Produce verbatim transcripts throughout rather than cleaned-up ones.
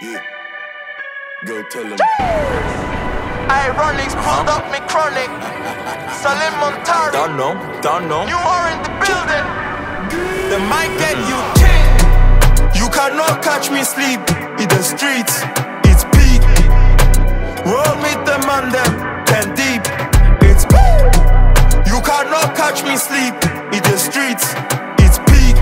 Yeah. Go tell him. Ironics pulled up me chronic. Salim Montari. Don't know, don't know. You are in the building. They might get you king. You cannot catch me sleep in the streets. It's peak. Roll with the man them ten deep. It's peak. You cannot catch me sleep in the streets. It's peak.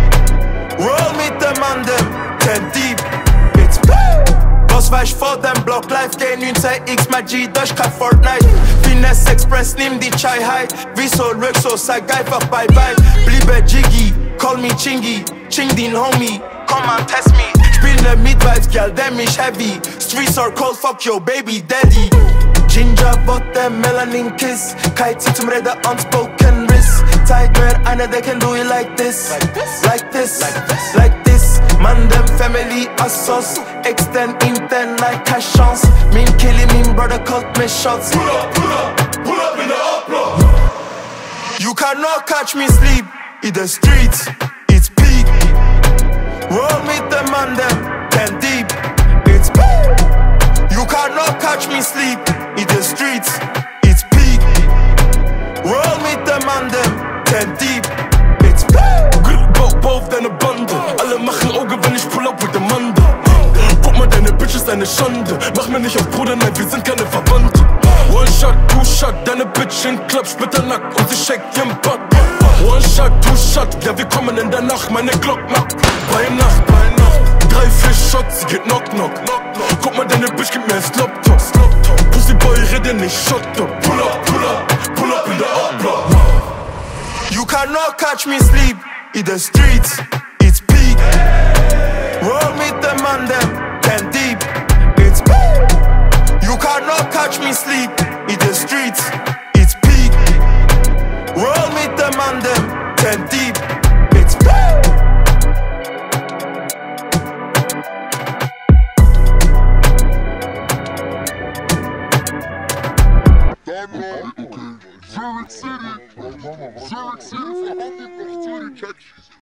Roll with the man them ten deep. It's peak. Was war ich vor dem Block live, gehen neun X Magie durch kein Fortnite. Finesse Express, nimm die Chai high. Wieso rück so, sag einfach bye bye. Bliebe Jiggy, call me Chingy, Ching den Homie, komm and test me. Spiel ne Midwives, girl, dem ich heavy. Streets are cold, fuck your baby daddy. Ginger, Botte, Melanin Kiss. Kite zum Reden, unspoken risk. Zeig mir einer, der can do it like this. Like this, like this, like this, like this. Man, dem family assos. Extend, intern, like a chance. Min killing, min brother called me shots. Pull up, pull up, pull up in the upload. You cannot catch me sleep in the streets. It's peak. Roll with the man, them ten deep. It's peak. You cannot catch me sleep in the streets. It's peak. Roll with the man, them ten deep. It's peak. Grip both, both deine Bande. Alle machen Auge, wenn ich pull up with the Mande. Guck mal, deine Bitch ist eine Schande. Mach mir nicht auf Bruder, nein, wir sind keine Verwandte. One shot, two shot, deine Bitch in Club, splitternackt und sie shake ihren Butt. One shot, two shot, ja wir kommen in der Nacht, meine Glock macht. Bei Nacht, bei Nacht, drei, vier Shots, sie geht knock, knock. Guck mal, deine Bitch gibt mir ein Slop-Top. Pussyboy, rede nicht, shut up. Pull up, pull up, pull up in the upload. You cannot catch me sleep in the streets. It's peak. Roll with the man, them ten deep. It's peak. You cannot catch me sleep in the streets. It's peak. Roll with the man, them ten deep. It's peak. Zurich City, Zurich City, Zurich City,